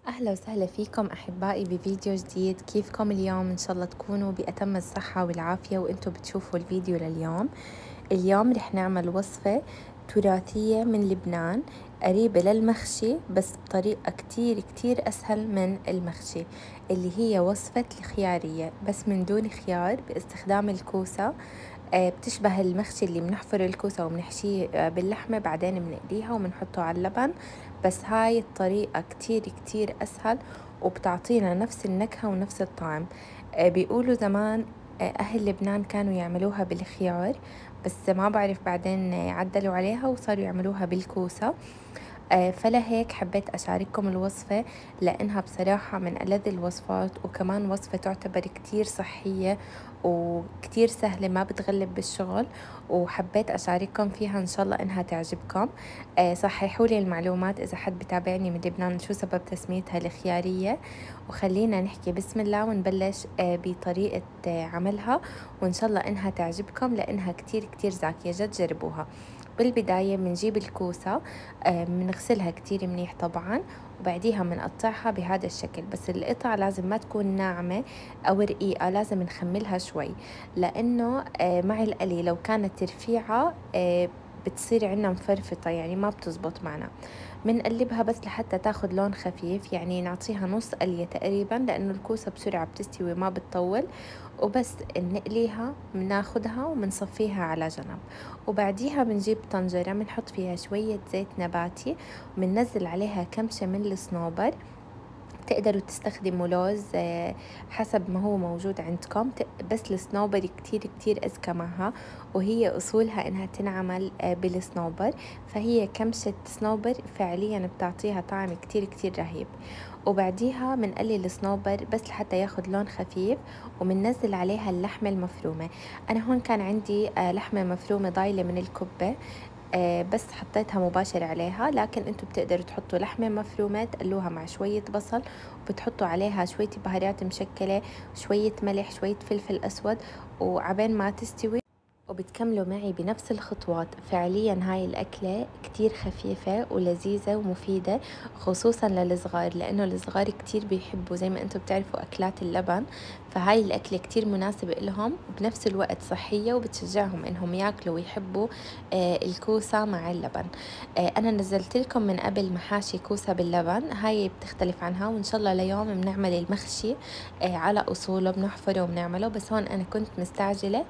أهلا وسهلا فيكم أحبائي بفيديو جديد. كيفكم اليوم؟ إن شاء الله تكونوا بأتم الصحة والعافية وإنتوا بتشوفوا الفيديو لليوم. اليوم رح نعمل وصفة تراثية من لبنان قريبة للمخشي، بس بطريقة كتير أسهل من المخشي، اللي هي وصفة الخيارية بس من دون خيار، باستخدام الكوسة. بتشبه المخشي اللي بنحفر الكوسة وبنحشيه باللحمة، بعدين بنقليها وبنحطه على اللبن، بس هاي الطريقة كتير أسهل وبتعطينا نفس النكهة ونفس الطعم. بيقولوا زمان أهل لبنان كانوا يعملوها بالخيار، بس ما بعرف بعدين عدلوا عليها وصاروا يعملوها بالكوسة. فلهيك حبيت أشارككم الوصفة، لأنها بصراحة من ألذ الوصفات، وكمان وصفة تعتبر كتير صحية وكتير سهلة، ما بتغلب بالشغل، وحبيت أشارككم فيها. إن شاء الله إنها تعجبكم. صححوا لي المعلومات إذا حد بتابعني من لبنان شو سبب تسميتها الخيارية. وخلينا نحكي بسم الله ونبلش بطريقة عملها، وإن شاء الله إنها تعجبكم لأنها كتير زاكية، جد جربوها. بالبداية بنجيب الكوسة، بنغسلها كتير منيح طبعا، وبعديها بنقطعها بهذا الشكل، بس القطع لازم ما تكون ناعمة أو رقيقة، لازم نخملها شوي، لأنه مع القلي لو كانت رفيعة بتصير عنا مفرفطة، يعني ما بتزبط معنا. بنقلبها بس لحتى تاخد لون خفيف، يعني نعطيها نص قلية تقريبا، لأنه الكوسة بسرعة بتستوي ما بتطول. وبس نقليها بناخدها وبنصفيها على جنب، وبعديها بنجيب طنجرة بنحط فيها شوية زيت نباتي، وبننزل عليها كمشة من الصنوبر. تقدروا تستخدموا لوز حسب ما هو موجود عندكم، بس الصنوبر كتير أذكى معها، وهي أصولها إنها تنعمل بالصنوبر، فهي كمشة صنوبر فعليا بتعطيها طعم كتير رهيب. وبعديها بنقلل الصنوبر بس لحتى ياخد لون خفيف، وبننزل عليها اللحمة المفرومة. أنا هون كان عندي لحمة مفرومة ضايلة من الكبة، بس حطيتها مباشر عليها، لكن انتوا بتقدروا تحطوا لحمة مفرومة تقلوها مع شوية بصل، وبتحطوا عليها شوية بهارات مشكلة، شوية ملح، شوية فلفل أسود، وعبين ما تستوي وبتكملوا معي بنفس الخطوات. فعليا هاي الأكلة كتير خفيفة ولذيذة ومفيدة، خصوصا للصغار، لأنه الصغار كتير بيحبوا زي ما انتم بتعرفوا أكلات اللبن، فهاي الأكلة كتير مناسبة لهم، وبنفس الوقت صحية، وبتشجعهم إنهم ياكلوا ويحبوا الكوسة مع اللبن. أنا نزلت لكم من قبل محاشي كوسة باللبن، هاي بتختلف عنها، وإن شاء الله ليوم بنعمل المخشي على أصوله، بنحفره وبنعمله، بس هون أنا كنت مستعجلة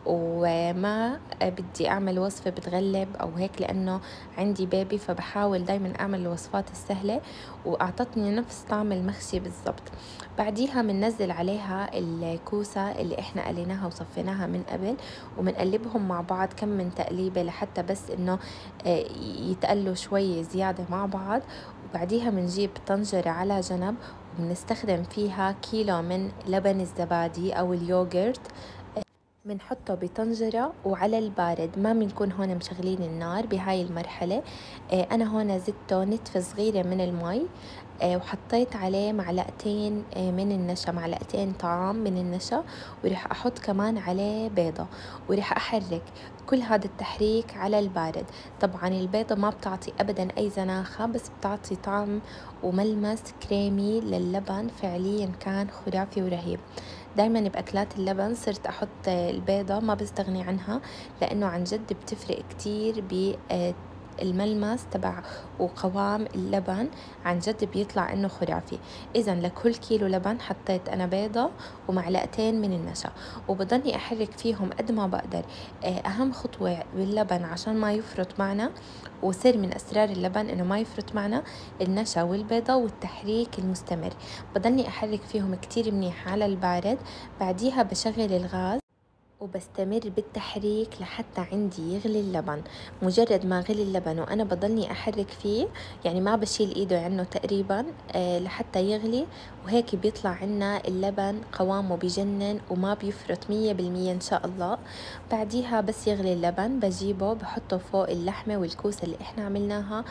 وما بدي أعمل وصفة بتغلب أو هيك، لأنه عندي بيبي، فبحاول دايما أعمل الوصفات السهلة، وأعطتني نفس طعم المخشي بالضبط. بعديها بننزل عليها الكوسة اللي إحنا قليناها وصفيناها من قبل، وبنقلبهم مع بعض كم من تقليبة لحتى بس إنه يتقلوا شوي زيادة مع بعض. وبعديها بنجيب طنجرة على جنب، وبنستخدم فيها كيلو من لبن الزبادي أو اليوغرت، بنحطه بطنجرة وعلى البارد، ما بنكون هون مشغلين النار بهاي المرحلة. أنا هون زدته نتفة صغيرة من المي، وحطيت عليه معلقتين من النشا، معلقتين طعام من النشا، ورح أحط كمان عليه بيضة، ورح أحرك كل هذا التحريك على البارد. طبعا البيضة ما بتعطي أبدا أي زناخة، بس بتعطي طعم وملمس كريمي للبن، فعليا كان خرافي ورهيب. دايما بأكلات اللبن صرت أحط البيضة، ما بستغني عنها، لأنه عن جد بتفرق كتير الملمس تبع وقوام اللبن، عن جد بيطلع انه خرافي. اذا لكل كيلو لبن حطيت انا بيضة ومعلقتين من النشا، وبضلني احرك فيهم قد ما بقدر. اهم خطوة باللبن عشان ما يفرط معنا، وسر من اسرار اللبن انه ما يفرط معنا، النشا والبيضة والتحريك المستمر. بضلني احرك فيهم كتير منيح على البارد، بعديها بشغل الغاز وبستمر بالتحريك لحتى عندي يغلي اللبن. مجرد ما غلي اللبن وأنا بضلني أحرك فيه، يعني ما بشيل إيده عنه تقريبا لحتى يغلي، وهيك بيطلع عنا اللبن قوامه بجنن وما بيفرط 100% إن شاء الله. بعديها بس يغلي اللبن بجيبه بحطه فوق اللحمة والكوسة اللي إحنا عملناها،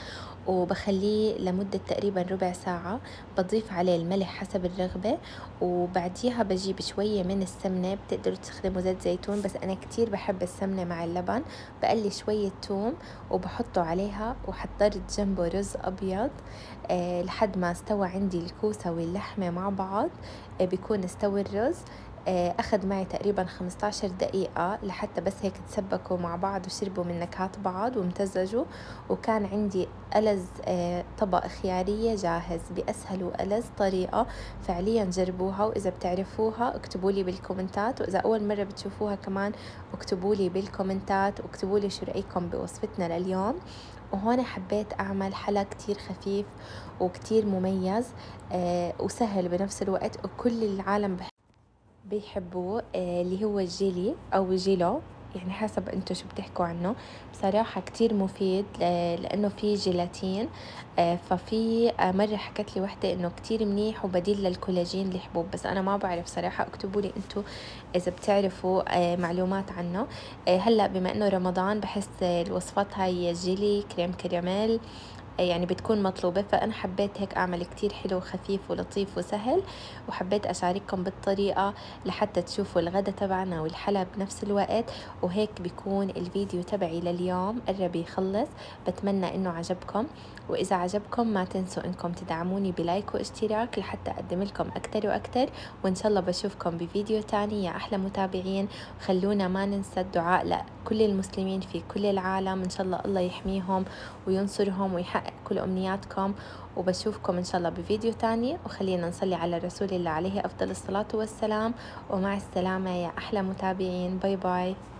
وبخليه لمدة تقريبا ربع ساعة. بضيف عليه الملح حسب الرغبة، وبعديها بجيب شوية من السمنة، بتقدروا تستخدموا زيت زيتون بس أنا كتير بحب السمنة مع اللبن. بقلي شوية توم وبحطه عليها، وحضرت جنبه رز أبيض لحد ما استوى عندي الكوسة واللحمة مع بعض. بيكون استوى الرز. أخذ معي تقريبا 15 دقيقة لحتى بس هيك تسبكوا مع بعض وشربوا من نكهات بعض وامتزجوا. وكان عندي ألذ طبق خيارية جاهز بأسهل وألذ طريقة. فعليا جربوها، وإذا بتعرفوها اكتبوا لي بالكومنتات، وإذا أول مرة بتشوفوها كمان اكتبوا لي بالكومنتات، واكتبوا لي شو رأيكم بوصفتنا لليوم. وهون حبيت أعمل حلا كتير خفيف وكتير مميز وسهل بنفس الوقت، وكل العالم بيحبوه اللي هو الجيلي أو جيلو، يعني حسب انتو شو بتحكوا عنه. بصراحة كتير مفيد لأنه فيه جيلاتين. ففي مرة حكت لي وحدة إنه كتير منيح وبديل للكولاجين الحبوب، بس أنا ما بعرف صراحة. اكتبوا لي انتو إذا بتعرفوا معلومات عنه. هلأ بما إنه رمضان بحس الوصفات هاي جيلي كريم كراميل يعني بتكون مطلوبة، فأنا حبيت هيك أعمل كتير حلو وخفيف ولطيف وسهل، وحبيت أشارككم بالطريقة لحتى تشوفوا الغدا تبعنا والحلا بنفس الوقت. وهيك بيكون الفيديو تبعي لليوم قرب يخلص. بتمنى إنه عجبكم، وإذا عجبكم ما تنسوا إنكم تدعموني بلايك واشتراك لحتى أقدم لكم أكتر وأكتر. وإن شاء الله بشوفكم بفيديو تاني يا أحلى متابعين. خلونا ما ننسى الدعاء لكل المسلمين في كل العالم، إن شاء الله الله يحميهم وينصرهم ويحقق كل أمنياتكم. وبشوفكم إن شاء الله بفيديو تاني، وخلينا نصلي على رسول الله عليه أفضل الصلاة والسلام. ومع السلامة يا أحلى متابعين. باي باي.